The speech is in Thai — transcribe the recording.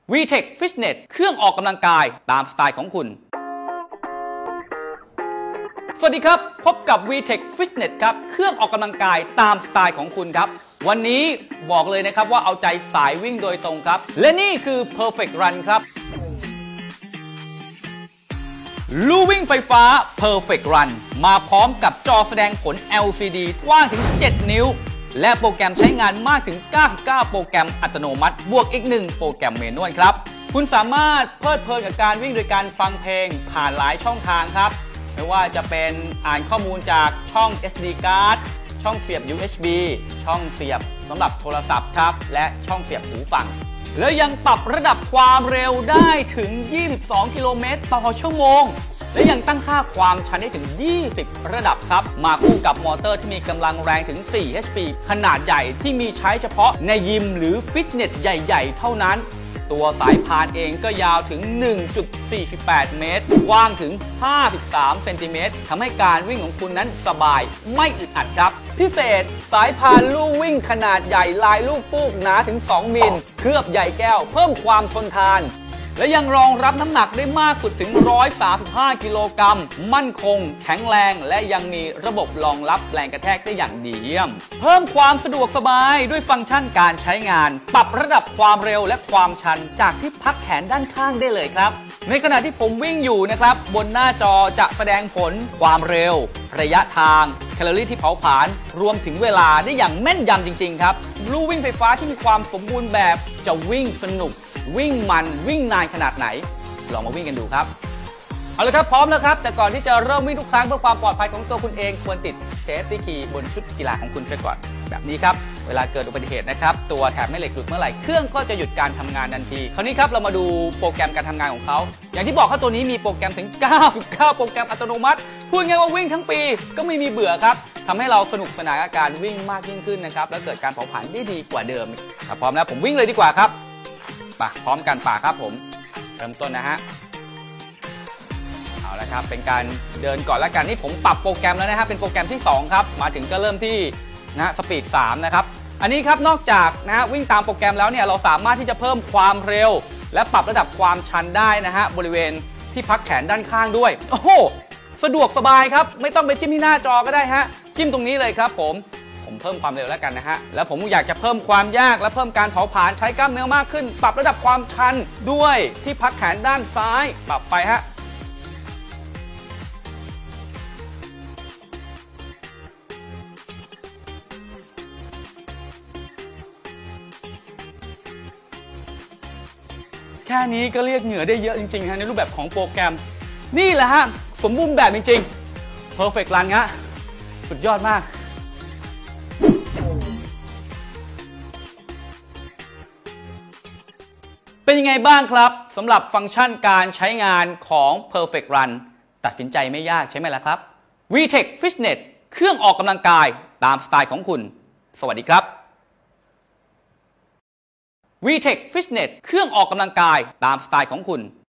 VTech Fitness เครื่องออกกำลังกายตามสไตล์ของคุณสวัสดีครับพบกับ VTech Fitness ครับเครื่องออกกำลังกายตามสไตล์ของคุณครับวันนี้บอกเลยนะครับว่าเอาใจสายวิ่งโดยตรงครับและนี่คือ Perfect Run ครับลู่วิ่งไฟฟ้า Perfect Run มาพร้อมกับจอแสดงผล LCD กว้างถึง 7 นิ้วและโปรแกรมใช้งานมากถึง 99 โปรแกรมอัตโนมัติบวกอีก 1 โปรแกรมเมนวลครับคุณสามารถเพลิดเพลินกับการวิ่งโดยการฟังเพลงผ่านหลายช่องทางครับไม่ว่าจะเป็นอ่านข้อมูลจากช่อง SD card ช่องเสียบ USB ช่องเสียบสำหรับโทรศัพท์ครับและช่องเสียบหูฟังแล้วยังปรับระดับความเร็วได้ถึง 22 กิโลเมตรต่อชั่วโมงและยังตั้งค่าความชันได้ถึง 20 ระดับครับมาคู่กับมอเตอร์ที่มีกำลังแรงถึง 4 HP ขนาดใหญ่ที่มีใช้เฉพาะในยิมหรือฟิตเนสใหญ่ๆเท่านั้นตัวสายพานเองก็ยาวถึง 1.48 เมตรกว้างถึง 53 เซนติเมตรทำให้การวิ่งของคุณนั้นสบายไม่อึดอัดครับพิเศษสายพานลู่วิ่งขนาดใหญ่ลายลูกฟูกหนาถึง 2 มิลเคลือบใยแก้วเพิ่มความทนทานและยังรองรับน้ำหนักได้มากสุดถึง 135 กิโลกรัมมั่นคงแข็งแรงและยังมีระบบรองรับแรงกระแทกได้อย่างดีเยี่ยมเพิ่มความสะดวกสบายด้วยฟังก์ชันการใช้งานปรับระดับความเร็วและความชันจากที่พักแขนด้านข้างได้เลยครับในขณะที่ผมวิ่งอยู่นะครับบนหน้าจอจะแสดงผลความเร็วระยะทางแคลอรี่ที่เผาผลาญรวมถึงเวลาได้อย่างแม่นยำจริงๆครับลู่วิ่งไฟฟ้าที่มีความสมบูรณ์แบบจะวิ่งสนุกวิ่งมันวิ่งนานขนาดไหนลองมาวิ่งกันดูครับเอาเลยครับพร้อมแล้วครับแต่ก่อนที่จะเริ่มวิ่งทุกครั้งเพื่อความปลอดภัยของตัวคุณเองควรติดเซฟตี้คีย์บนชุดกีฬาของคุณเสียก่อนแบบนี้ครับเวลาเกิดอุบัติเหตุนะครับตัวแถบแม่เหล็กหลุดเมื่อไหร่เครื่องก็จะหยุดการทำงานทันทีคราวนี้ครับเรามาดูโปรแกรมการทำงานของเขาอย่างที่บอกครับตัวนี้มีโปรแกรมถึง 99 โปรแกรมอัตโนมัติพูดง่ายว่าวิ่งทั้งปีก็ไม่มีเบื่อครับทำให้เราสนุกสนานกับการวิ่งมากยิ่งขึ้นนะครับและเกิดการเผาผลาญได้ดีกว่าเดิมถ้าพร้อมแล้วผมวิ่งเลยดีกว่าครับป่ะพร้อมกันป่ะครับผมเริ่มต้นนะฮะเอาละครับเป็นการเดินก่อนแล้วกันนี่ผมปรับโปรแกรมแล้วนะฮะเป็นโปรแกรมที่2ครับมาถึงก็เริ่มที่นะสปีด3นะครับอันนี้ครับนอกจากนะฮะวิ่งตามโปรแกรมแล้วเนี่ยเราสามารถที่จะเพิ่มความเร็วและปรับระดับความชันได้นะฮะบริเวณที่พักแขนด้านข้างด้วยโอ้โหสะดวกสบายครับไม่ต้องไปจิ้มที่หน้าจอก็ได้ฮะจิ้มตรงนี้เลยครับผมเพิ่มความเร็วแล้วกันนะฮะแล้วผมอยากจะเพิ่มความยากและเพิ่มการเผาผลาญใช้กล้ามเนื้อมากขึ้นปรับระดับความชันด้วยที่พักแขนด้านซ้ายปรับไปฮะแค่นี้ก็เรียกเหงื่อได้เยอะจริงๆฮะในรูปแบบของโปรแกรมนี่แหละฮะสมบูรณ์แบบจริงๆ Perfect Run ฮะสุดยอดมากเป็นยังไงบ้างครับสำหรับฟังก์ชันการใช้งานของ Perfect Run ตัดสินใจไม่ยากใช่ไหมล่ะครับ VTech Fitness เครื่องออกกำลังกายตามสไตล์ของคุณสวัสดีครับ VTech Fitness เครื่องออกกำลังกายตามสไตล์ของคุณ